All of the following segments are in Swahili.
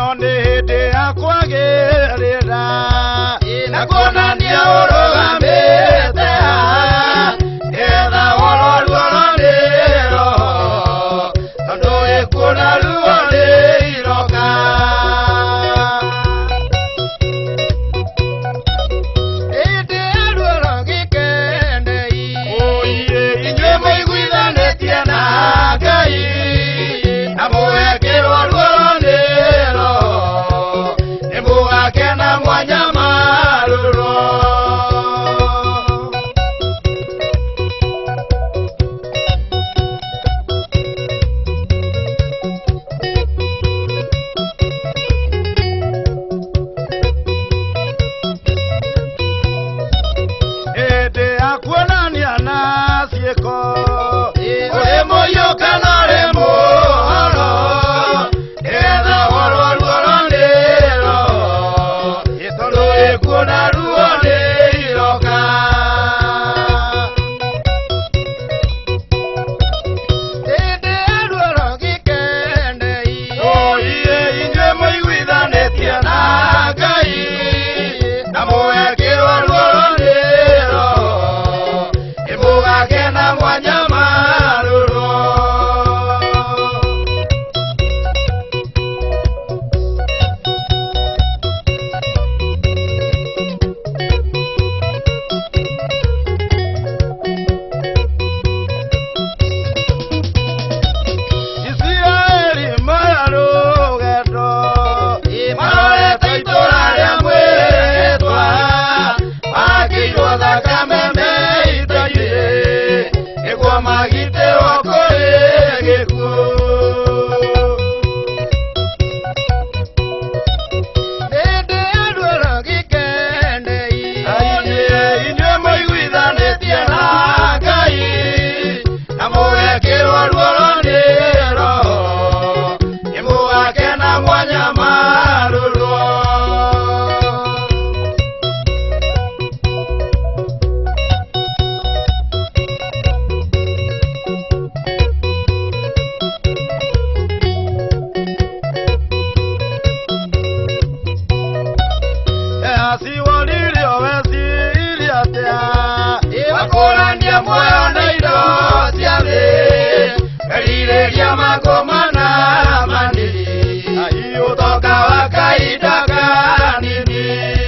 ino ni hindi ya kwagirira inakuonania urugamite etha woro ruoro ni roho tondu ikuona ruo ni iroka hindi ya ruoro gikendei oiye inyue muiguithanitie na Ngai na mugekirwo ruoro ni roho nimugakena mwanya maruro ede akuonania na cieko uri muiyuka na uri muhoro etha woro ruoro ni roho tondu ikuona ruo ni iroka hindi ya ruoro gikendei oiye inyue muiguithanitie na Ngai na mugekirwo ruoro ni roho nimugakena mwanya maruro Israeli mayarugeto marorete itura ria mwitwa makirwo thakame meitaire niguo magitĩrwo kũrĩ gĩkuũ hindi ya ruoro gikendei inyue muiguithanĩtie na Ngai na mugekĩrwo ruoro ni roho nimugakena mwanya maruro asiwonirio wesiriatia iwakurania muoyo na indo cia thĩ erirĩria makomana manini utoka wa kahinda kanini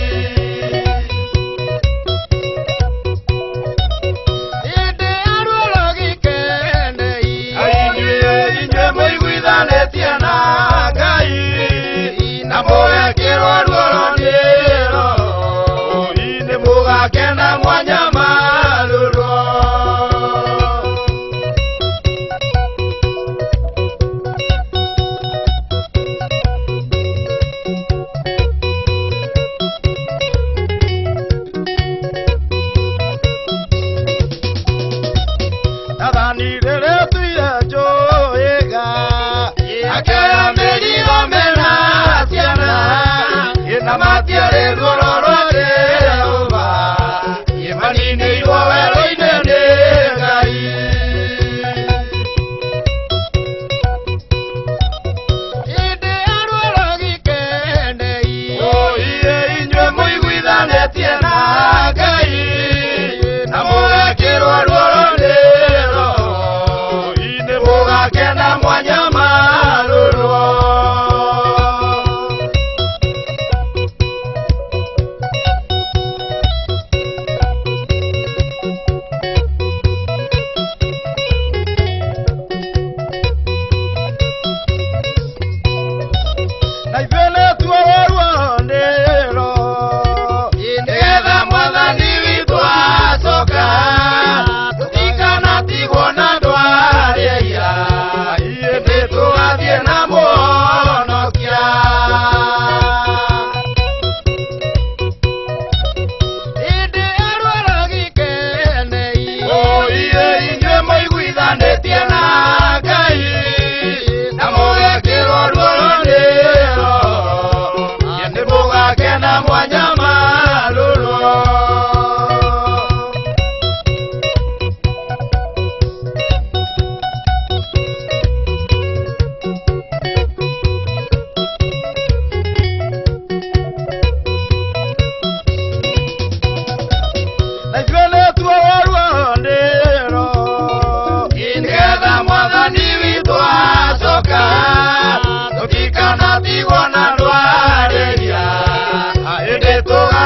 hindi ya ruoro gikendei inyue muiguithanĩtie na Ngai na mugekĩrwo ruoro ni roho nimugakena mwanya maruro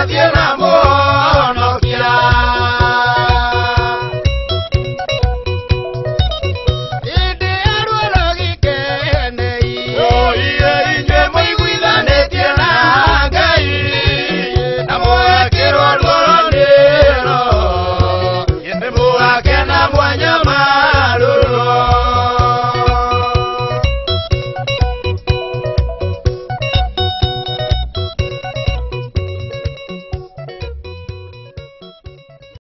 thiĩ na